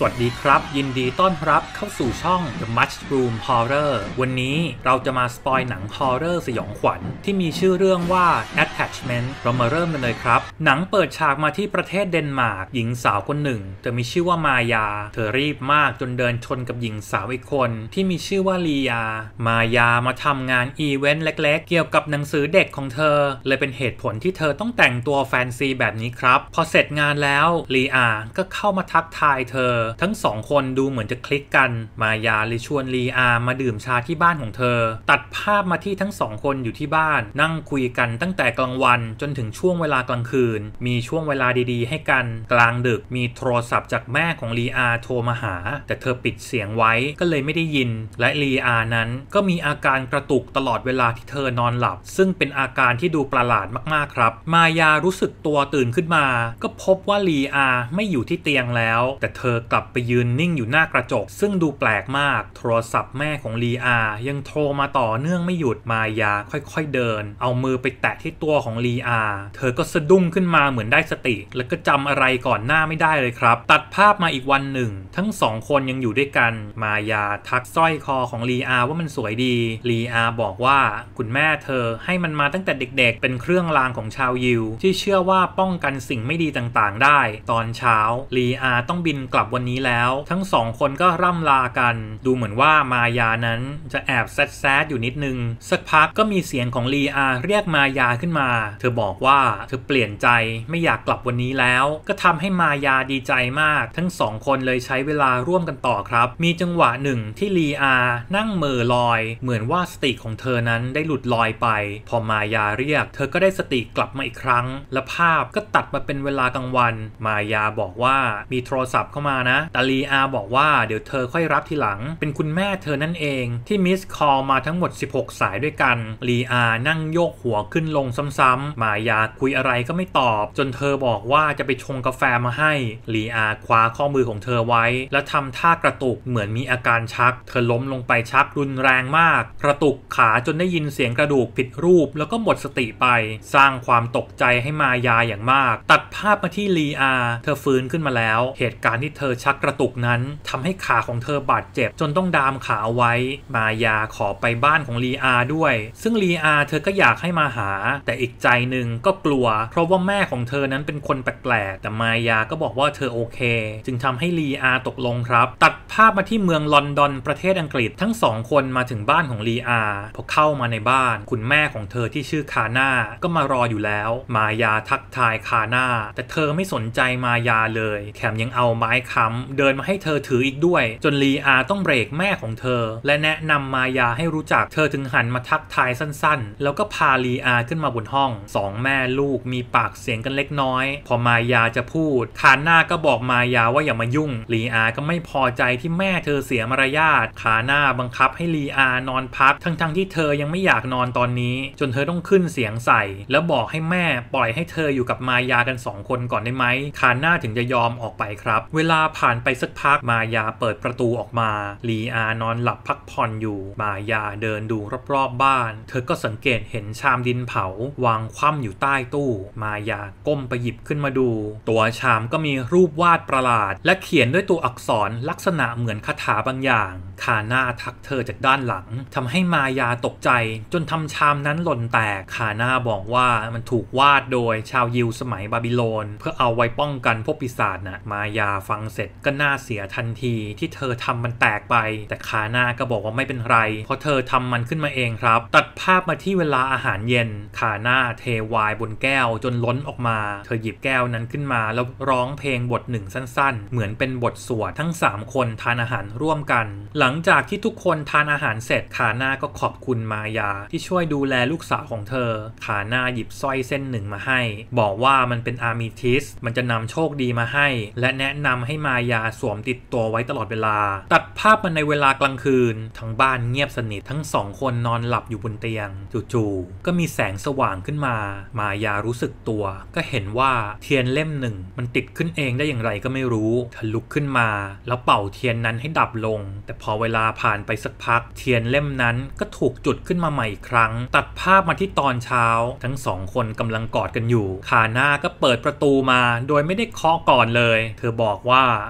สวัสดีครับยินดีต้อนรับเข้าสู่ช่อง The Mushroom Horror วันนี้เราจะมาสปอยหนังฮอร์เรอร์สยองขวัญที่มีชื่อเรื่องว่า Attachment เรามาเริ่มกันเลยครับหนังเปิดฉากมาที่ประเทศเดนมาร์กหญิงสาวคนหนึ่งเธอมีชื่อว่ามายาเธอรีบมากจนเดินชนกับหญิงสาวอีกคนที่มีชื่อว่าลียามายามาทำงานอีเวนต์เล็กๆเกี่ยวกับหนังสือเด็กของเธอเลยเป็นเหตุผลที่เธอต้องแต่งตัวแฟนซีแบบนี้ครับพอเสร็จงานแล้วลียาก็เข้ามาทักทายเธอทั้งสองคนดูเหมือนจะคลิกกันมายาเลยชวนลีอามาดื่มชาที่บ้านของเธอตัดภาพมาที่ทั้งสองคนอยู่ที่บ้านนั่งคุยกันตั้งแต่กลางวันจนถึงช่วงเวลากลางคืนมีช่วงเวลาดีๆให้กันกลางดึกมีโทรศัพท์จากแม่ของลีอาโทรมาหาแต่เธอปิดเสียงไว้ก็เลยไม่ได้ยินและลีอานั้นก็มีอาการกระตุกตลอดเวลาที่เธอนอนหลับซึ่งเป็นอาการที่ดูประหลาดมากๆครับมายารู้สึกตัวตื่นขึ้นมาก็พบว่าลีอาไม่อยู่ที่เตียงแล้วแต่เธอกลับไปยืนนิ่งอยู่หน้ากระจกซึ่งดูแปลกมากโทรศัพท์แม่ของลีอายังโทรมาต่อเนื่องไม่หยุดมายาค่อยๆเดินเอามือไปแตะที่ตัวของลีอาเธอก็สะดุ้งขึ้นมาเหมือนได้สติแล้วก็จำอะไรก่อนหน้าไม่ได้เลยครับตัดภาพมาอีกวันหนึ่งทั้งสองคนยังอยู่ด้วยกันมายาทักสร้อยคอของลีอาว่ามันสวยดีลีอาบอกว่าคุณแม่เธอให้มันมาตั้งแต่เด็กๆเป็นเครื่องรางของชาวยิวที่เชื่อว่าป้องกันสิ่งไม่ดีต่างๆได้ตอนเช้าลีอาต้องบินกลับวันนี้แล้วทั้งสองคนก็ร่ำลากันดูเหมือนว่ามายานั้นจะแอบแซดอยู่นิดนึงสักพักก็มีเสียงของลีอาเรียกมายาขึ้นมาเธอบอกว่าเธอเปลี่ยนใจไม่อยากกลับวันนี้แล้วก็ทำให้มายาดีใจมากทั้งสองคนเลยใช้เวลาร่วมกันต่อครับมีจังหวะหนึ่งที่ลีอานั่งเหม่อลอยเหมือนว่าสติของเธอนั้นได้หลุดลอยไปพอมายาเรียกเธอก็ได้สติกลับมาอีกครั้งและภาพก็ตัดมาเป็นเวลากลางวันมายาบอกว่ามีโทรศัพท์เข้ามานะแต่ลีอาบอกว่าเดี๋ยวเธอค่อยรับทีหลังเป็นคุณแม่เธอนั่นเองที่มิสคอลมาทั้งหมด16สายด้วยกันลีอานั่งโยกหัวขึ้นลงซ้ำๆมายาคุยอะไรก็ไม่ตอบจนเธอบอกว่าจะไปชงกาแฟมาให้ลีอาคว้าข้อมือของเธอไว้แล้วทำท่ากระตุกเหมือนมีอาการชักเธอล้มลงไปชักรุนแรงมากกระตุกขาจนได้ยินเสียงกระดูกผิดรูปแล้วก็หมดสติไปสร้างความตกใจให้มายาอย่างมากตัดภาพมาที่ลีอาเธอฟื้นขึ้นมาแล้วเหตุการณ์ที่เธอชักกระตุกนั้นทำให้ขาของเธอบาดเจ็บจนต้องดามขาเอาไว้มายาขอไปบ้านของลีอาด้วยซึ่งลีอาเธอก็อยากให้มาหาแต่อีกใจหนึ่งก็กลัวเพราะว่าแม่ของเธอนั้นเป็นคนแปลกๆแต่มายาก็บอกว่าเธอโอเคจึงทำให้ลีอาตกลงครับตัดภาพมาที่เมืองลอนดอนประเทศอังกฤษทั้งสองคนมาถึงบ้านของลีอาพอเข้ามาในบ้านคุณแม่ของเธอที่ชื่อคาน่าก็มารออยู่แล้วมายาทักทายคาน่าแต่เธอไม่สนใจมายาเลยแถมยังเอาไม้ค้ำเดินมาให้เธอถืออีกด้วยจนลีอาต้องเบรกแม่ของเธอและแนะนำมายาให้รู้จักเธอถึงหันมาทักทายสั้นๆแล้วก็พาลีอาขึ้นมาบนห้องสองแม่ลูกมีปากเสียงกันเล็กน้อยพอมายาจะพูดคาน่าก็บอกมายาว่าอย่ามายุ่งลีอาก็ไม่พอใจที่แม่เธอเสียมารยาทคาน่าบังคับให้ลีอานอนพักทั้งที่เธอยังไม่อยากนอนตอนนี้จนเธอต้องขึ้นเสียงใส่แล้วบอกให้แม่ปล่อยให้เธออยู่กับมายากัน2คนก่อนได้ไหมคาน่าถึงจะยอมออกไปครับเวลาผ่านไปสักพักมายาเปิดประตูออกมาลีอานอนหลับพักผ่อนอยู่มายาเดินดูรอบๆบ้านเธอก็สังเกตเห็นชามดินเผาวางคว่ำอยู่ใต้ตู้มายาก้มไปหยิบขึ้นมาดูตัวชามก็มีรูปวาดประหลาดและเขียนด้วยตัวอักษรลักษณะเหมือนคาถาบางอย่างคาน่าทักเธอจากด้านหลังทำให้มายาตกใจจนทำชามนั้นหล่นแตกคาน่าบอกว่ามันถูกวาดโดยชาวยิวสมัยบาบิโลนเพื่อเอาไว้ป้องกันพวกปีศาจนะมายาฟังเสร็จก็น่าเสียทันทีที่เธอทำมันแตกไปแต่คาน่าก็บอกว่าไม่เป็นไรเพราะเธอทำมันขึ้นมาเองครับตัดภาพมาที่เวลาอาหารเย็นคาน่าเทไวน์บนแก้วจนล้นออกมาเธอหยิบแก้วนั้นขึ้นมาแล้วร้องเพลงบทหนึ่งสั้นๆเหมือนเป็นบทสวดทั้ง3คนทานอาหารร่วมกันหลังจากที่ทุกคนทานอาหารเสร็จคาน่าก็ขอบคุณมายาที่ช่วยดูแลลูกสาวของเธอคาน่าหยิบสร้อยเส้นหนึ่งมาให้บอกว่ามันเป็นอาร์มิทิสมันจะนำโชคดีมาให้และแนะนำให้มายาสวมติดตัวไว้ตลอดเวลาตัดภาพมาในเวลากลางคืนทั้งบ้านเงียบสนิททั้ง2คนนอนหลับอยู่บนเตียงจู่ๆก็มีแสงสว่างขึ้นมามายารู้สึกตัวก็เห็นว่าเทียนเล่มหนึ่งมันติดขึ้นเองได้อย่างไรก็ไม่รู้เธอลุกขึ้นมาแล้วเป่าเทียนนั้นให้ดับลงแต่พอเวลาผ่านไปสักพักเทียนเล่มนั้นก็ถูกจุดขึ้นมาใหม่อีกครั้งตัดภาพมาที่ตอนเช้าทั้ง2คนกำลังกอดกันอยู่คาน่าก็เปิดประตูมาโดยไม่ได้เคาะก่อนเลยเธอบอกว่า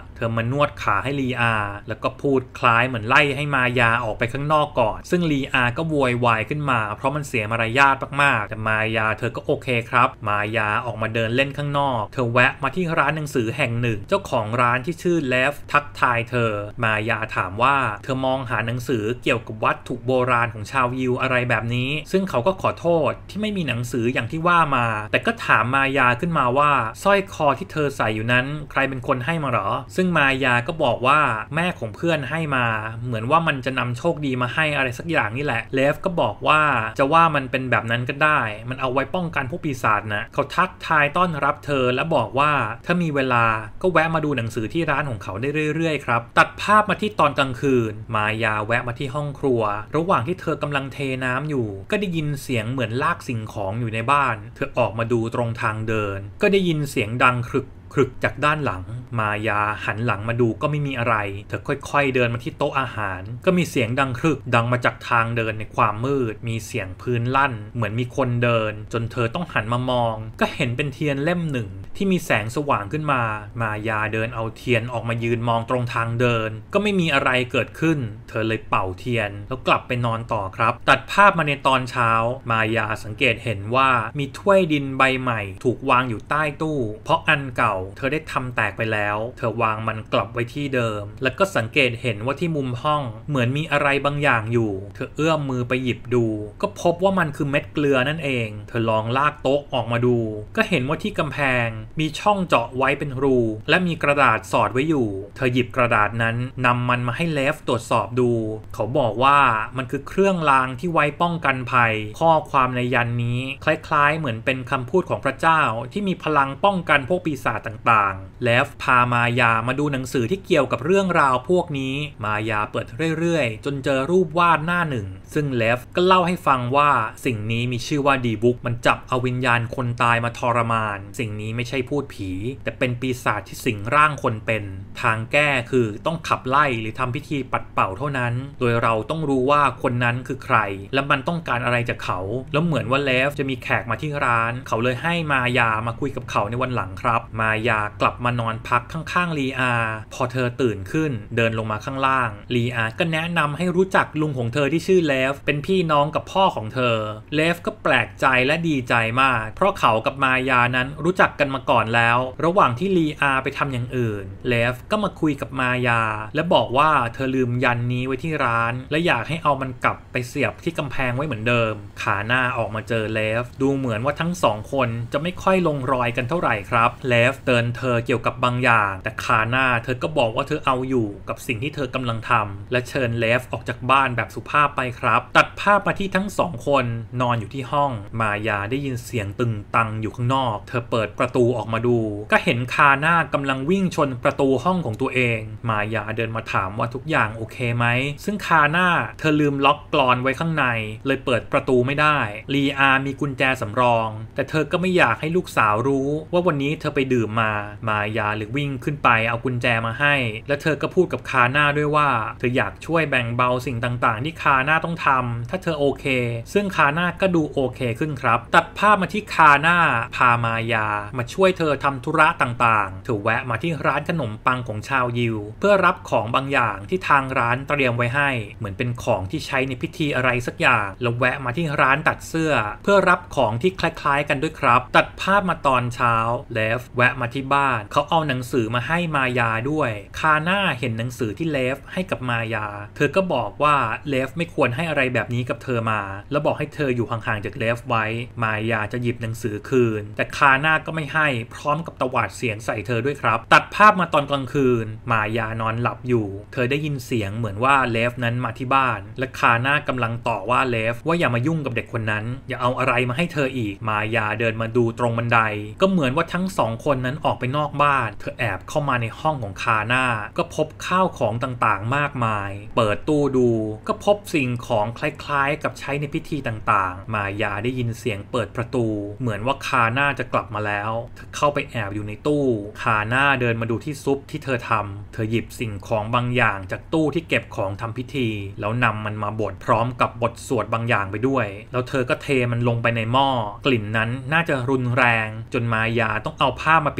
เธอมานวดขาให้ลีอาแล้วก็พูดคล้ายเหมือนไล่ให้มายาออกไปข้างนอกก่อนซึ่งลีอาก็โวยวายขึ้นมาเพราะมันเสียมารยาทมากๆแต่มายาเธอก็โอเคครับมายาออกมาเดินเล่นข้างนอกเธอแวะมาที่ร้านหนังสือแห่งหนึ่งเจ้าของร้านที่ชื่อเลฟทักทายเธอมายาถามว่าเธอมองหาหนังสือเกี่ยวกับวัตถุโบราณของชาวยิวอะไรแบบนี้ซึ่งเขาก็ขอโทษที่ไม่มีหนังสืออย่างที่ว่ามาแต่ก็ถามมายาขึ้นมาว่าสร้อยคอที่เธอใส่อยู่นั้นใครเป็นคนให้มาหรอซึ่งมายาก็บอกว่าแม่ของเพื่อนให้มาเหมือนว่ามันจะนำโชคดีมาให้อะไรสักอย่างนี่แหละเลฟก็บอกว่าจะว่ามันเป็นแบบนั้นก็ได้มันเอาไว้ป้องกันพวกปีศาจนะเขาทักทายต้อนรับเธอและบอกว่าถ้ามีเวลาก็แวะมาดูหนังสือที่ร้านของเขาได้เรื่อยๆครับตัดภาพมาที่ตอนกลางคืนมายาแวะมาที่ห้องครัวระหว่างที่เธอกำลังเทน้ำอยู่ก็ได้ยินเสียงเหมือนลากสิ่งของอยู่ในบ้านเธอออกมาดูตรงทางเดินก็ได้ยินเสียงดังครึกจากด้านหลังมายาหันหลังมาดูก็ไม่มีอะไรเธอค่อยๆเดินมาที่โต๊ะอาหารก็มีเสียงดังดังมาจากทางเดินในความมืดมีเสียงพื้นลั่นเหมือนมีคนเดินจนเธอต้องหันมามองก็เห็นเป็นเทียนเล่มหนึ่งที่มีแสงสว่างขึ้นมามายาเดินเอาเทียนออกมายืนมองตรงทางเดินก็ไม่มีอะไรเกิดขึ้นเธอเลยเป่าเทียนแล้วกลับไปนอนต่อครับตัดภาพมาในตอนเช้ามายาสังเกตเห็นว่ามีถ้วยดินใบใหม่ถูกวางอยู่ใต้ตู้เพราะอันเก่าเธอได้ทำแตกไปแล้วเธอวางมันกลับไว้ที่เดิมแล้วก็สังเกตเห็นว่าที่มุมห้องเหมือนมีอะไรบางอย่างอยู่เธอเอื้อมมือไปหยิบดูก็พบว่ามันคือเม็ดเกลือนั่นเองเธอลองลากโต๊ะออกมาดูก็เห็นว่าที่กำแพงมีช่องเจาะไว้เป็นรูและมีกระดาษสอดไว้อยู่เธอหยิบกระดาษนั้นนำมันมาให้เลฟตรวจสอบดูเขาบอกว่ามันคือเครื่องรางที่ไว้ป้องกันภัยข้อความในยันนี้คล้ายๆเหมือนเป็นคำพูดของพระเจ้าที่มีพลังป้องกันพวกปีศาจต่างๆเลฟพามายามาดูหนังสือที่เกี่ยวกับเรื่องราวพวกนี้มายาเปิดเรื่อยๆจนเจอรูปวาดหน้าหนึ่งซึ่งเลฟก็เล่าให้ฟังว่าสิ่งนี้มีชื่อว่าดีบุ๊กมันจับเอาวิญญาณคนตายมาทรมานสิ่งนี้ไม่ใช่พูดผีแต่เป็นปีศาจที่สิงร่างคนเป็นทางแก้คือต้องขับไล่หรือทำพิธีปัดเป่าเท่านั้นโดยเราต้องรู้ว่าคนนั้นคือใครและมันต้องการอะไรจากเขาแล้วเหมือนว่าเลฟจะมีแขกมาที่ร้านเขาเลยให้มายามาคุยกับเขาในวันหลังครับมายากลับมานอนพักข้างๆลีอาพอเธอตื่นขึ้นเดินลงมาข้างล่างลีอาก็แนะนำให้รู้จักลุงของเธอที่ชื่อเลฟเป็นพี่น้องกับพ่อของเธอเลฟก็แปลกใจและดีใจมากเพราะเขากับมายานั้นรู้จักกันมาก่อนแล้วระหว่างที่ลีอาไปทำอย่างอื่นเลฟก็มาคุยกับมายาและบอกว่าเธอลืมยันนี้ไว้ที่ร้านและอยากให้เอามันกลับไปเสียบที่กำแพงไว้เหมือนเดิมขาหน้าออกมาเจอเลฟดูเหมือนว่าทั้งสองคนจะไม่ค่อยลงรอยกันเท่าไหร่ครับเลฟเตือนเธอเกี่ยวกับบางอย่างแต่ขาหน้าเธอก็บอกว่าเธอเอาอยู่กับสิ่งที่เธอกำลังทำและเชิญเลฟออกจากบ้านแบบสุภาพไปครับตัดภาพมาที่ทั้งสองคนนอนอยู่ที่ห้องมายาได้ยินเสียงตึงตังอยู่ข้างนอกเธอเปิดประตูออกมาดูก็เห็นคาหน้ากำลังวิ่งชนประตูห้องของตัวเองมายาเดินมาถามว่าทุกอย่างโอเคไหมซึ่งคาหน้าเธอลืมล็อกกลอนไว้ข้างในเลยเปิดประตูไม่ได้ลีอามีกุญแจสำรองแต่เธอก็ไม่อยากให้ลูกสาวรู้ว่าวันนี้เธอไปดื่มมายาเลยวิ่งขึ้นไปเอากุญแจมาให้และเธอก็พูดกับคาหน้าด้วยว่าเธออยากช่วยแบ่งเบาสิ่งต่างๆที่คาหน้าต้องทำถ้าเธอโอเคซึ่งคาหน้าก็ดูโอเคขึ้นครับตัดภาพมาที่คาหน้าพามายามาช่วยเธอทำธุระต่างๆเธอแวะมาที่ร้านขนมปังของชาวยิวเพื่อรับของบางอย่างที่ทางร้านเตรียมไว้ให้เหมือนเป็นของที่ใช้ในพิธีอะไรสักอย่างแล้วแวะมาที่ร้านตัดเสื้อเพื่อรับของที่คล้ายๆกันด้วยครับตัดภาพมาตอนเช้าเลฟแวะมาที่บ้านเขาเอาหนังสือมาให้มายาด้วยคาหน้าเห็นหนังสือที่เลฟให้กับมายาเธอก็บอกว่าเลฟไม่ควรให้อะไรแบบนี้กับเธอมาแล้วบอกให้เธออยู่ห่างๆจากเลฟไว้มายาจะหยิบหนังสือคืนแต่คาหน้าก็ไม่ให้พร้อมกับตวาดเสียงใส่เธอด้วยครับตัดภาพมาตอนกลางคืนมายานอนหลับอยู่เธอได้ยินเสียงเหมือนว่าเลฟนั้นมาที่บ้านและคาหน้ากำลังต่อว่าเลฟว่าอย่ามายุ่งกับเด็กคนนั้นอย่าเอาอะไรมาให้เธออีกมายาเดินมาดูตรงบันไดก็เหมือนว่าทั้งสองคนนั้นออกไปนอกบ้านเธอแอบเข้ามาในห้องของคาหน้าก็พบข้าวของต่างๆมากมายเปิดตู้ดูก็พบสิ่งของคล้ายๆกับใช้ในพิธีต่างๆมายาได้ยินเสียงเปิดประตูเหมือนว่าคาหน้าจะกลับมาแล้วเธอเข้าไปแอบอยู่ในตู้คาหน้าเดินมาดูที่ซุปที่เธอทำเธอหยิบสิ่งของบางอย่างจากตู้ที่เก็บของทำพิธีแล้วนำมันมาบดพร้อมกับบทสวดบางอย่างไปด้วยแล้วเธอก็เทมันลงไปในหม้อกลิ่นนั้นน่าจะรุนแรงจนมายาต้องเอาผ้ามา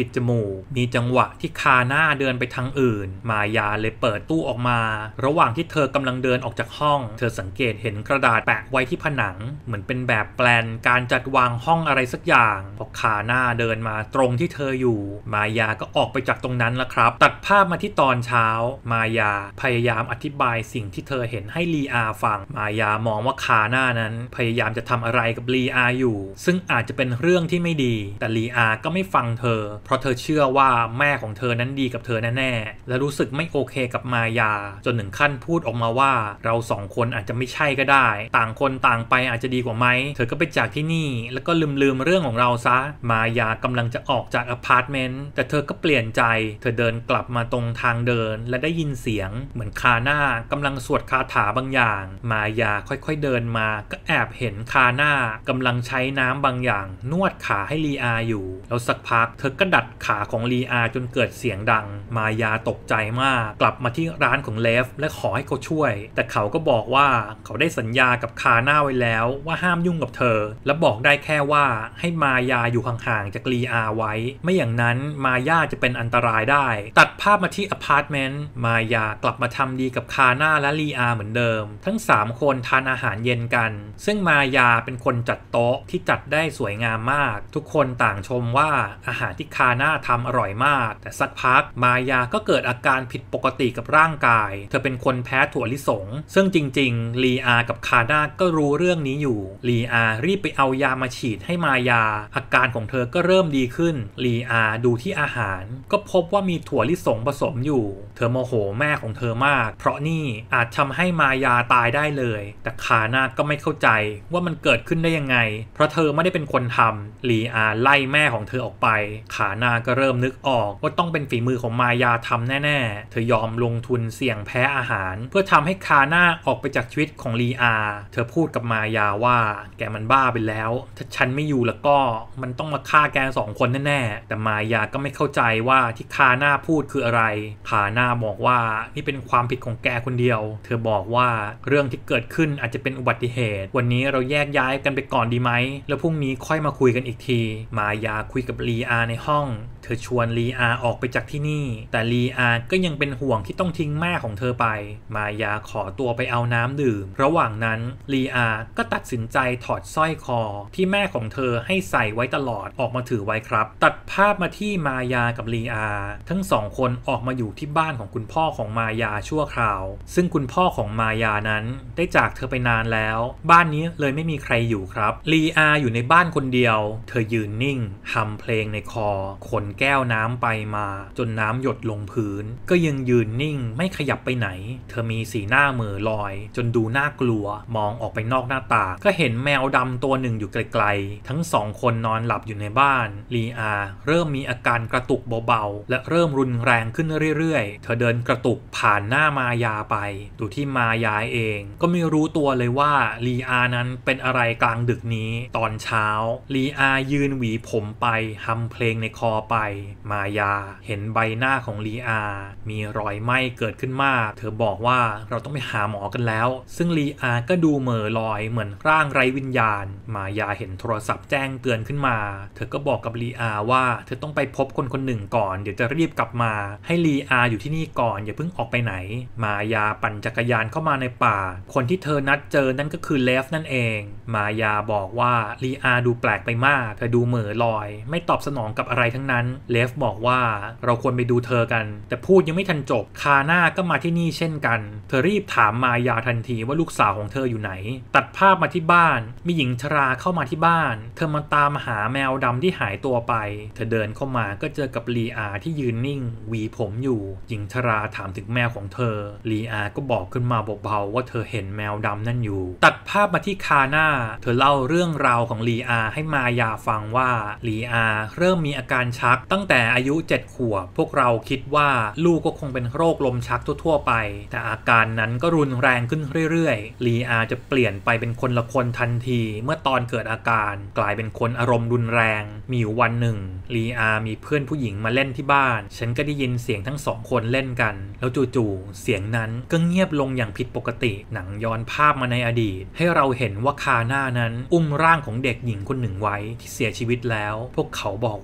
ปิดจมูกมีจังหวะที่คาน่าเดินไปทางอื่นมายาเลยเปิดตู้ออกมาระหว่างที่เธอกำลังเดินออกจากห้องเธอสังเกตเห็นกระดาษแปะไว้ที่ผนังเหมือนเป็นแบบแปลนการจัดวางห้องอะไรสักอย่างพอคาน่าเดินมาตรงที่เธออยู่มายาก็ออกไปจากตรงนั้นแล้วครับตัดภาพมาที่ตอนเช้ามายาพยายามอธิบายสิ่งที่เธอเห็นให้ลีอาฟังมายามองว่าคาน่านั้นพยายามจะทำอะไรกับลีอาอยู่ซึ่งอาจจะเป็นเรื่องที่ไม่ดีแต่ลีอาก็ไม่ฟังเธอเพราะเธอเชื่อว่าแม่ของเธอนั้นดีกับเธอแน่ๆและรู้สึกไม่โอเคกับมายาจนถึงขั้นพูดออกมาว่าเราสองคนอาจจะไม่ใช่ก็ได้ต่างคนต่างไปอาจจะดีกว่าไหมเธอก็ไปจากที่นี่แล้วก็ลืมเรื่องของเราซะมายากำลังจะออกจากอพาร์ตเมนต์แต่เธอก็เปลี่ยนใจเธอเดินกลับมาตรงทางเดินและได้ยินเสียงเหมือนคาน่ากำลังสวดคาถาบางอย่างมายาค่อยๆเดินมาก็แอบเห็นคาน่ากำลังใช้น้ำบางอย่างนวดขาให้ลีอาอยู่แล้วสักพักเธอก็ดัดขาของลีอาจนเกิดเสียงดังมายาตกใจมากกลับมาที่ร้านของเลฟและขอให้เขาช่วยแต่เขาก็บอกว่าเขาได้สัญญากับคาน่าไว้แล้วว่าห้ามยุ่งกับเธอและบอกได้แค่ว่าให้มายาอยู่ห่างๆจากลีอาไว้ไม่อย่างนั้นมายาจะเป็นอันตรายได้ตัดภาพมาที่อพาร์ตเมนต์มายากลับมาทำดีกับคาน่าและลีอาเหมือนเดิมทั้ง3คนทานอาหารเย็นกันซึ่งมายาเป็นคนจัดโต๊ะที่จัดได้สวยงามมากทุกคนต่างชมว่าอาหารที่คาน่าทำอร่อยมากแต่สักพักมายาก็เกิดอาการผิดปกติกับร่างกายเธอเป็นคนแพ้ถั่วลิสงซึ่งจริงๆลีอากับคาน่าก็รู้เรื่องนี้อยู่ลีอารีบไปเอายามาฉีดให้มายาอาการของเธอก็เริ่มดีขึ้นลีอาดูที่อาหารก็พบว่ามีถั่วลิสงผสมอยู่เธอโมโหแม่ของเธอมากเพราะนี่อาจทำให้มายาตายได้เลยแต่คาน่าก็ไม่เข้าใจว่ามันเกิดขึ้นได้ยังไงเพราะเธอไม่ได้เป็นคนทำลีอาไล่แม่ของเธอออกไปคาน่าก็เริ่มนึกออกว่าต้องเป็นฝีมือของมายาทำแน่ๆเธอยอมลงทุนเสี่ยงแพ้อาหารเพื่อทำให้คาน่าออกไปจากชีวิตของลีอาเธอพูดกับมายาว่าแกมันบ้าไปแล้วถ้าฉันไม่อยู่แล้วก็มันต้องมาฆ่าแก2 คนแน่ๆแต่มายาก็ไม่เข้าใจว่าที่คาน่าพูดคืออะไรคาน่าบอกว่านี่เป็นความผิดของแกคนเดียวเธอบอกว่าเรื่องที่เกิดขึ้นอาจจะเป็นอุบัติเหตุวันนี้เราแยกย้ายกันไปก่อนดีไหมแล้วพรุ่งนี้ค่อยมาคุยกันอีกทีมายาคุยกับลีอาในห้องเธอชวนลีอาออกไปจากที่นี่แต่ลีอาก็ยังเป็นห่วงที่ต้องทิ้งแม่ของเธอไปมายาขอตัวไปเอาน้ำดื่มระหว่างนั้นลีอาก็ตัดสินใจถอดสร้อยคอที่แม่ของเธอให้ใส่ไว้ตลอดออกมาถือไว้ครับตัดภาพมาที่มายากับลีอาทั้ง2 คนออกมาอยู่ที่บ้านของคุณพ่อของมายาชั่วคราวซึ่งคุณพ่อของมายานั้นได้จากเธอไปนานแล้วบ้านนี้เลยไม่มีใครอยู่ครับลีอาอยู่ในบ้านคนเดียวเธอยืนนิ่งฮัมเพลงในคอคนแก้วน้ำไปมาจนน้ำหยดลงพื้นก็ยังยืนนิ่งไม่ขยับไปไหนเธอมีสีหน้าเหม่อลอยจนดูน่ากลัวมองออกไปนอกหน้าต่างก็เห็นแมวดำตัวหนึ่งอยู่ไกลๆทั้ง2 คนนอนหลับอยู่ในบ้านลีอาเริ่มมีอาการกระตุกเบาๆและเริ่มรุนแรงขึ้นเรื่อยๆเธอเดินกระตุกผ่านหน้ามายาไปดูที่มายาเองก็ไม่รู้ตัวเลยว่าลีอานั้นเป็นอะไรกลางดึกนี้ตอนเช้าลีอายืนหวีผมไปฮัมเพลงในคอไปมายาเห็นใบหน้าของลีอามีรอยไหม้เกิดขึ้นมากเธอบอกว่าเราต้องไปหาหมอกันแล้วซึ่งลีอาก็ดูเหม่อลอยเหมือนร่างไร้วิญญาณมายาเห็นโทรศัพท์แจ้งเตือนขึ้นมาเธอก็บอกกับลีอาว่าเธอต้องไปพบคนหนึ่งก่อนเดี๋ยวจะรีบกลับมาให้ลีอาอยู่ที่นี่ก่อนอย่าเพิ่งออกไปไหนมายาปั่นจักรยานเข้ามาในป่าคนที่เธอนัดเจอนั่นก็คือเลฟนั่นเองมายาบอกว่าลีอาดูแปลกไปมากเธอดูเหม่อลอยไม่ตอบสนองกับอะไรทั้งนั้นเลฟบอกว่าเราควรไปดูเธอกันแต่พูดยังไม่ทันจบคาน่าก็มาที่นี่เช่นกันเธอรีบถามมายาทันทีว่าลูกสาวของเธออยู่ไหนตัดภาพมาที่บ้านมีหญิงชราเข้ามาที่บ้านเธอมาตามหาแมวดำที่หายตัวไปเธอเดินเข้ามาก็เจอกับลีอาที่ยืนนิ่งหวีผมอยู่หญิงชราถามถึงแมวของเธอลีอาก็บอกขึ้นมาเบาๆว่าเธอเห็นแมวดำนั่นอยู่ตัดภาพมาที่คาน่าเธอเล่าเรื่องราวของลีอาให้มายาฟังว่าลีอาเริ่มมีอาการชักตั้งแต่อายุ7 ขวบพวกเราคิดว่าลูกก็คงเป็นโรคลมชักทั่วๆไปแต่อาการนั้นก็รุนแรงขึ้นเรื่อยๆลีอาจะเปลี่ยนไปเป็นคนละคนทันทีเมื่อตอนเกิดอาการกลายเป็นคนอารมณ์รุนแรงมีอยู่วันหนึ่งลีอามีเพื่อนผู้หญิงมาเล่นที่บ้านฉันก็ได้ยินเสียงทั้ง2 คนเล่นกันแล้วจู่ๆเสียงนั้นก็เงียบลงอย่างผิดปกติหนังย้อนภาพมาในอดีตให้เราเห็นว่าคาน่านั้นอุ้มร่างของเด็กหญิงคนหนึ่งไว้ที่เสียชีวิตแล้วพวกเขาบอกว่ามัน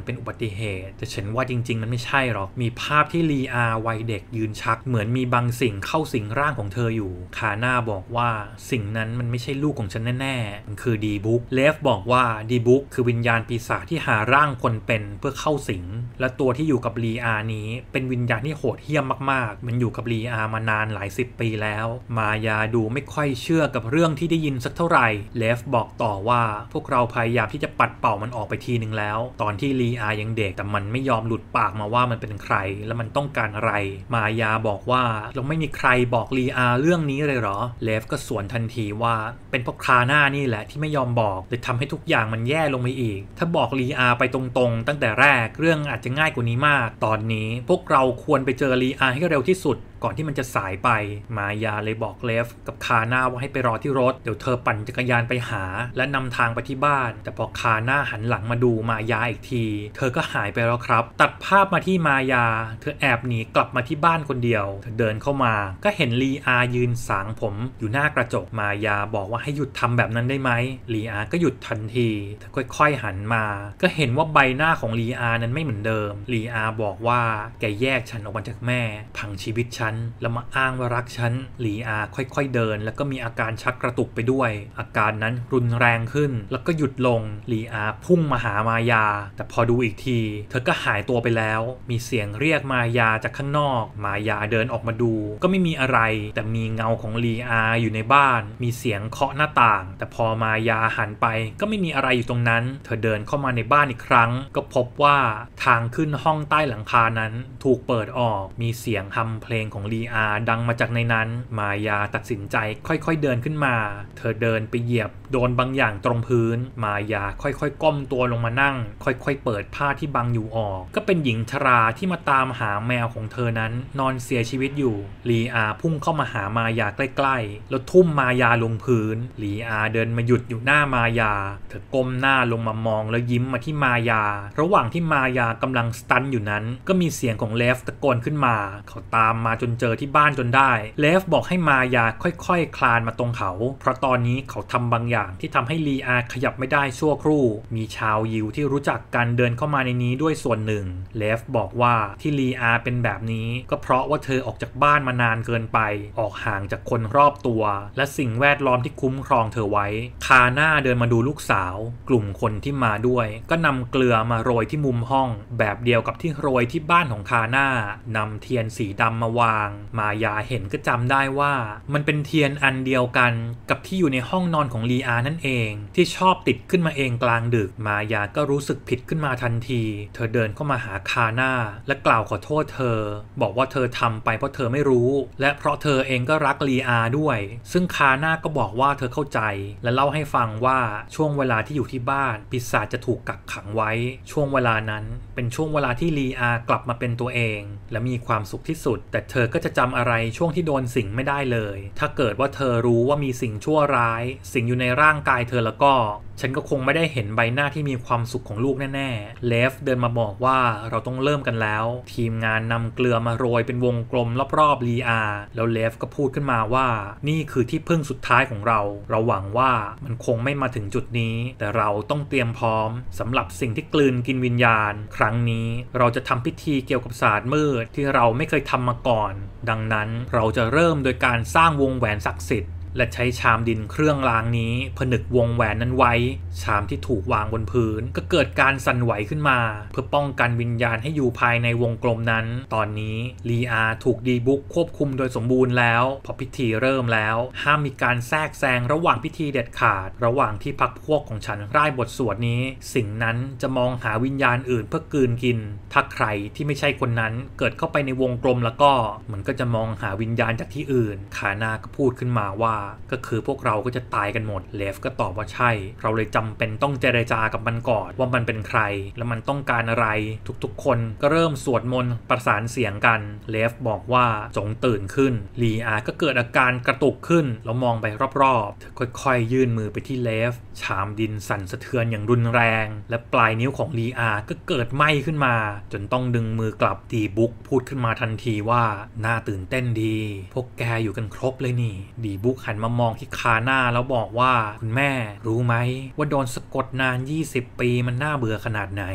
เป็นอุบัติเหตุแต่ฉันว่าจริงๆมันไม่ใช่หรอกมีภาพที่ลีอาวัยเด็กยืนชักเหมือนมีบางสิ่งเข้าสิงร่างของเธออยู่คาน่าบอกว่าสิ่งนั้นมันไม่ใช่ลูกของฉันแน่ๆมันคือดีบุ๊กเลฟบอกว่าดีบุ๊กคือวิญญาณปีศาจที่หาร่างคนเป็นเพื่อเข้าสิงและตัวที่อยู่กับลีอานี้เป็นวิญญาณที่โหดเหี้ยมมากๆมันอยู่กับลีอามานานหลาย10 ปีแล้วมายาดูไม่ค่อยเชื่อกับเรื่องที่ได้ยินสักเท่าไหร่เลฟบอกต่อว่าพวกเราพยายามที่จะปัดเป่ามันออกไปทีนึงแล้วตอนที่ลีอายังเด็กแต่มันไม่ยอมหลุดปากมาว่ามันเป็นใครและมันต้องการอะไรมายาบอกว่าเราไม่มีใครบอกลีอาเรื่องนี้เลยเหรอเลฟก็สวนทันทีว่าเป็นเพราะคาน่านี่แหละที่ไม่ยอมบอกเลยทำให้ทุกอย่างมันแย่ลงไปอีกถ้าบอกลีอาไปตรงๆตั้งแต่แรกเรื่องอาจจะง่ายกว่านี้มากตอนนี้พวกเราควรไปเจอลีอาให้เร็วที่สุดก่อนที่มันจะสายไปมายาเลยบอกเลฟกับคาน่าว่าให้ไปรอที่รถเดี๋ยวเธอปั่นจักรยานไปหาและนำทางไปที่บ้านแต่พอคาน่าหันหลังมาดูมายาอีกทีเธอก็หายไปแล้วครับตัดภาพมาที่มายาเธอแอบหนีกลับมาที่บ้านคนเดียวเธอเดินเข้ามาก็เห็นลีอายืนสางผมอยู่หน้ากระจกมายาบอกว่าให้หยุดทำแบบนั้นได้ไหมลีอาก็หยุดทันทีเธอค่อยๆหันมาก็เห็นว่าใบหน้าของลีอานั้นไม่เหมือนเดิมลีอาบอกว่าแกแยกฉันออกมาจากแม่พังชีวิตฉันแล้วมาอ้างว่ารักฉันลีอาค่อยๆเดินแล้วก็มีอาการชักกระตุกไปด้วยอาการนั้นรุนแรงขึ้นแล้วก็หยุดลงลีอาพุ่งมาหามายาแต่พอดูอีกทีเธอก็หายตัวไปแล้วมีเสียงเรียกมายาจากข้างนอกมายาเดินออกมาดูก็ไม่มีอะไรแต่มีเงาของลีอาอยู่ในบ้านมีเสียงเคาะหน้าต่างแต่พอมายาหันไปก็ไม่มีอะไรอยู่ตรงนั้นเธอเดินเข้ามาในบ้านอีกครั้งก็พบว่าทางขึ้นห้องใต้หลังคานั้นถูกเปิดออกมีเสียงฮัมเพลงของลีอาดังมาจากในนั้นมายาตัดสินใจค่อยๆเดินขึ้นมาเธอเดินไปเหยียบโดนบางอย่างตรงพื้นมายาค่อยๆก้มตัวลงมานั่งค่อยๆเปิดผ้าที่บังอยู่ออกก็เป็นหญิงชราที่มาตามหาแมวของเธอนั้นนอนเสียชีวิตอยู่ลีอาพุ่งเข้ามาหามายาใกล้ๆแล้วทุ่มมายาลงพื้นลีอาเดินมาหยุดอยู่หน้ามายาเธอก้มหน้าลงมามองแล้วยิ้มมาที่มายาระหว่างที่มายากำลังสตันอยู่นั้นก็มีเสียงของเลฟตะโกนขึ้นมาเขาตามมาจนเจอที่บ้านจนได้เลฟบอกให้มายาค่อยๆคลานมาตรงเขาเพราะตอนนี้เขาทำบางอย่างที่ทำให้ลีอาขยับไม่ได้ชั่วครู่มีชาวยิวที่รู้จักกันเดินเข้ามาในนี้ด้วยส่วนหนึ่งเลฟบอกว่าที่ลีอาเป็นแบบนี้ก็เพราะว่าเธอออกจากบ้านมานานเกินไปออกห่างจากคนรอบตัวและสิ่งแวดล้อมที่คุ้มครองเธอไว้คาน่าเดินมาดูลูกสาวกลุ่มคนที่มาด้วยก็นำเกลือมาโรยที่มุมห้องแบบเดียวกับที่โรยที่บ้านของคาน่านำเทียนสีดำมาวางมายาเห็นก็จำได้ว่ามันเป็นเทียนอันเดียวกันกับที่อยู่ในห้องนอนของลีอานั่นเองที่ชอบติดขึ้นมาเองกลางดึกมายาก็รู้สึกผิดขึ้นมาทันทีเธอเดินเข้ามาหาคาน่าและกล่าวขอโทษเธอบอกว่าเธอทำไปเพราะเธอไม่รู้และเพราะเธอเองก็รักลีอาด้วยซึ่งคาน่าก็บอกว่าเธอเข้าใจและเล่าให้ฟังว่าช่วงเวลาที่อยู่ที่บ้านปีศาจจะถูกกักขังไว้ช่วงเวลานั้นเป็นช่วงเวลาที่ลีอากลับมาเป็นตัวเองและมีความสุขที่สุดแต่เธอก็จะจำอะไรช่วงที่โดนสิงไม่ได้เลยถ้าเกิดว่าเธอรู้ว่ามีสิ่งชั่วร้ายสิงอยู่ในร่างกายเธอแล้วก็ฉันก็คงไม่ได้เห็นใบหน้าที่มีความสุขของลูกแน่ๆเลฟเดินมาบอกว่าเราต้องเริ่มกันแล้วทีมงานนำเกลือมาโรยเป็นวงกลมรอบๆลีอาแล้วเลฟก็พูดขึ้นมาว่านี่คือที่พึ่งสุดท้ายของเราหวังว่ามันคงไม่มาถึงจุดนี้แต่เราต้องเตรียมพร้อมสำหรับสิ่งที่กลืนกินวิญญาณครั้งนี้เราจะทำพิธีเกี่ยวกับศาสตร์มืดที่เราไม่เคยทำมาก่อนดังนั้นเราจะเริ่มโดยการสร้างวงแหวนศักดิ์สิทธิ์และใช้ชามดินเครื่องรางนี้ผนึกวงแหวนนั้นไว้ชามที่ถูกวางบนพื้นก็เกิดการสั่นไหวขึ้นมาเพื่อป้องกันวิญญาณให้อยู่ภายในวงกลมนั้นตอนนี้ลีอาถูกดีบุ๊กควบคุมโดยสมบูรณ์แล้วพอพิธีเริ่มแล้วห้ามมีการแทรกแซงระหว่างพิธีเด็ดขาดระหว่างที่พรรคพวกของฉันร่ายบทสวดนี้สิ่งนั้นจะมองหาวิญญาณอื่นเพื่อกลืนกินถ้าใครที่ไม่ใช่คนนั้นเกิดเข้าไปในวงกลมแล้วก็มันก็จะมองหาวิญญาณจากที่อื่นคานาก็พูดขึ้นมาว่าก็คือพวกเราก็จะตายกันหมดเลฟก็ตอบว่าใช่เราเลยจำเป็นต้องเจรจากับมันก่อนว่ามันเป็นใครและมันต้องการอะไรทุกๆคนก็เริ่มสวดมนต์ประสานเสียงกันเลฟบอกว่าจงตื่นขึ้นลีอาก็เกิดอาการกระตุกขึ้นแล้วมองไปรอบๆเธอค่อยๆยื่นมือไปที่เลฟชามดินสั่นสะเทือนอย่างรุนแรงและปลายนิ้วของลีอาก็เกิดไหม้ขึ้นมาจนต้องดึงมือกลับดีบุ๊กพูดขึ้นมาทันทีว่าน่าตื่นเต้นดีพวกแกอยู่กันครบเลยนี่ดีบุ๊กหันมามองที่คาน่าแล้วบอกว่าคุณแม่รู้ไหมว่าโดนสะกดนาน20 ปีมันน่าเบื่อขนาดไหน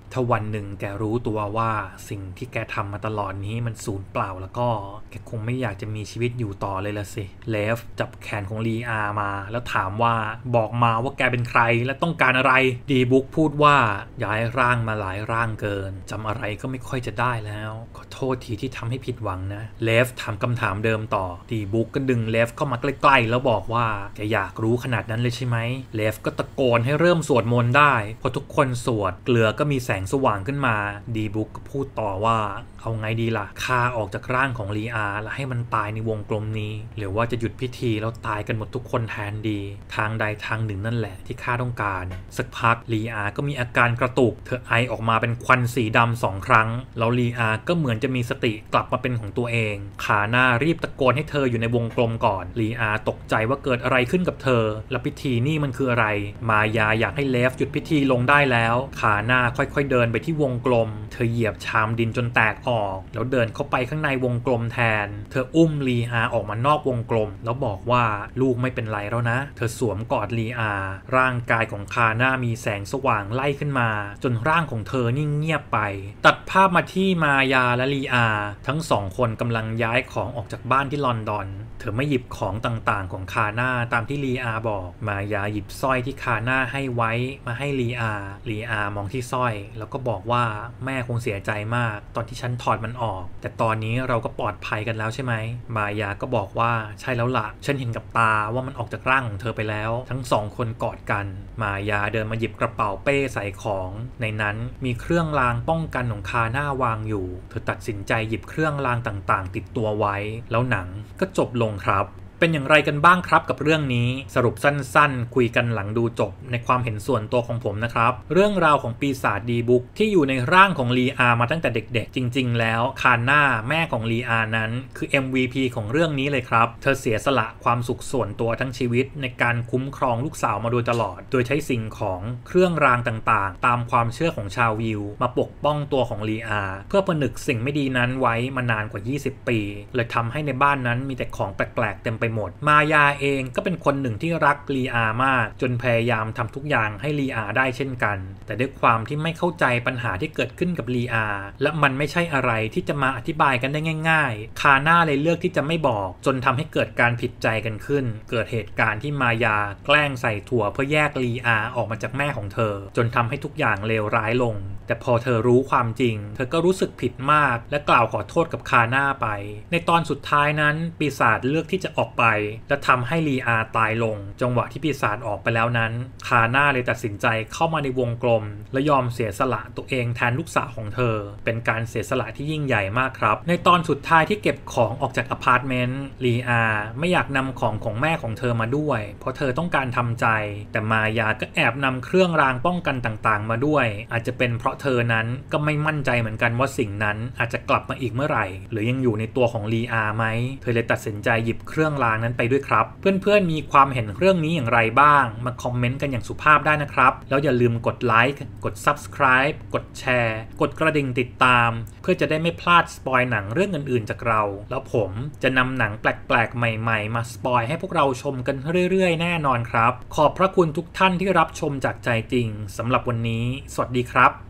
ถ้าวันหนึ่งแกรู้ตัวว่าสิ่งที่แกทำมาตลอดนี้มันสูญเปล่าแล้วก็แกคงไม่อยากจะมีชีวิตอยู่ต่อเลยละสิเลฟจับแขนของลีอามาแล้วถามว่าบอกมาว่าแกเป็นใครและต้องการอะไรดีบุ๊กพูดว่าย้ายร่างมาหลายร่างเกินจำอะไรก็ไม่ค่อยจะได้แล้วขอโทษทีที่ทำให้ผิดหวังนะเลฟถามคำถามเดิมต่อดีบุ๊กก็ดึงเลฟเข้ามาใกล้ๆแล้วบอกว่าแกอยากรู้ขนาดนั้นเลยใช่ไหมเลฟก็ตะโกนให้เริ่มสวดมนต์ได้พอทุกคนสวดเกลือก็มีแสงสว่างขึ้นมาดีบุ๊กก็พูดต่อว่าเอาไงดีล่ะฆ่าออกจากร่างของลีอาแล้วให้มันตายในวงกลมนี้หรือว่าจะหยุดพิธีแล้วตายกันหมดทุกคนแทนดีทางใดทางหนึ่งนั่นแหละที่ข้าต้องการสักพักลีอาก็มีอาการกระตุกเธอไอออกมาเป็นควันสีดำ2 ครั้งแล้วลีอาก็เหมือนจะมีสติกลับมาเป็นของตัวเองขาหน้ารีบตะโกนให้เธออยู่ในวงกลมก่อนลีอาตกใจว่าเกิดอะไรขึ้นกับเธอและพิธีนี่มันคืออะไรมายาอยากให้เลฟหยุดพิธีลงได้แล้วขาหน้าค่อยๆเดินไปที่วงกลมเธอเหยียบชามดินจนแตกออกแล้วเดินเข้าไปข้างในวงกลมแทนเธออุ้มลีอาออกมานอกวงกลมแล้วบอกว่าลูกไม่เป็นไรแล้วนะเธอสวมกอดลีอาร่างกายของคาหน้ามีแสงสว่างไล่ขึ้นมาจนร่างของเธอนิ่งเงียบไปตัดภาพมาที่มายาและลีอาทั้ง2 คนกำลังย้ายของออกจากบ้านที่ลอนดอนเธอไม่หยิบของต่างๆของคาหน้าตามที่ลีอาบอกมายาหยิบสร้อยที่คาหน้าให้ไว้มาให้ลีอามองที่สร้อยแล้วก็บอกว่าแม่คงเสียใจมากตอนที่ฉันถอดมันออกแต่ตอนนี้เราก็ปลอดภัยกันแล้วใช่ไหมมายาก็บอกว่าใช่แล้วล่ะฉันเห็นกับตาว่ามันออกจากร่างของเธอไปแล้วทั้ง2 คนกอดกันมายาเดินมาหยิบกระเป๋าเป้ใส่ของในนั้นมีเครื่องรางป้องกันของคาหน้าวางอยู่เธอตัดสินใจหยิบเครื่องรางต่างๆติดตัวไว้แล้วหนังก็จบลงครับเป็นอย่างไรกันบ้างครับกับเรื่องนี้สรุปสั้นๆคุยกันหลังดูจบในความเห็นส่วนตัวของผมนะครับเรื่องราวของปีศาจดีบุ๊กที่อยู่ในร่างของลีอามาตั้งแต่เด็กๆจริงๆแล้วคาน่าแม่ของลีอานั้นคือ MVP ของเรื่องนี้เลยครับเธอเสียสละความสุขส่วนตัวทั้งชีวิตในการคุ้มครองลูกสาวมาโดยตลอดโดยใช้สิ่งของเครื่องรางต่างๆตามความเชื่อของชาววิวมาปกป้องตัวของลีอาเพื่อผนึกสิ่งไม่ดีนั้นไว้มานานกว่า20 ปีเลยทำให้ในบ้านนั้นมีแต่ของแปลกๆเต็มไปหมดมายาเองก็เป็นคนหนึ่งที่รักลีอามากจนพยายามทำทุกอย่างให้ลีอาได้เช่นกันแต่ด้วยความที่ไม่เข้าใจปัญหาที่เกิดขึ้นกับลีอาและมันไม่ใช่อะไรที่จะมาอธิบายกันได้ง่ายๆคาน่าเลยเลือกที่จะไม่บอกจนทำให้เกิดการผิดใจกันขึ้นเกิดเหตุการณ์ที่มายาแกล้งใส่ถั่วเพื่อแยกลีอาออกมาจากแม่ของเธอจนทำให้ทุกอย่างเลวร้ายลงแต่พอเธอรู้ความจริงเธอก็รู้สึกผิดมากและกล่าวขอโทษกับคาน่าไปในตอนสุดท้ายนั้นปีศาจเลือกที่จะออกไปและทำให้ลีอาตายลงจังหวะที่ปีศาจออกไปแล้วนั้นคาน่าเลยตัดสินใจเข้ามาในวงกลมและยอมเสียสละตัวเองแทนลูกสาวของเธอเป็นการเสียสละที่ยิ่งใหญ่มากครับในตอนสุดท้ายที่เก็บของออกจากอพาร์ตเมนต์ลีอาไม่อยากนำของแม่ของเธอมาด้วยเพราะเธอต้องการทำใจแต่มายาก็แอบนำเครื่องรางป้องกันต่างๆมาด้วยอาจจะเป็นเพราะเธอนั้นก็ไม่มั่นใจเหมือนกันว่าสิ่งนั้นอาจจะกลับมาอีกเมื่อไหร่หรือยังอยู่ในตัวของลีอาไหมเธอเลยตัดสินใจหยิบเครื่องรางนั้นไปด้วยครับเพื่อนๆมีความเห็นเรื่องนี้อย่างไรบ้างมาคอมเมนต์กันอย่างสุภาพได้นะครับแล้วอย่าลืมกดไลค์กด Subscribe กดแชร์กดกระดิ่งติดตามเพื่อจะได้ไม่พลาดสปอยหนังเรื่องอื่นๆจากเราแล้วผมจะนำหนังแปลกๆใหม่ๆมาสปอยให้พวกเราชมกันเรื่อยๆแน่นอนครับขอบพระคุณทุกท่านที่รับชมจากใจจริงสำหรับวันนี้สวัสดีครับ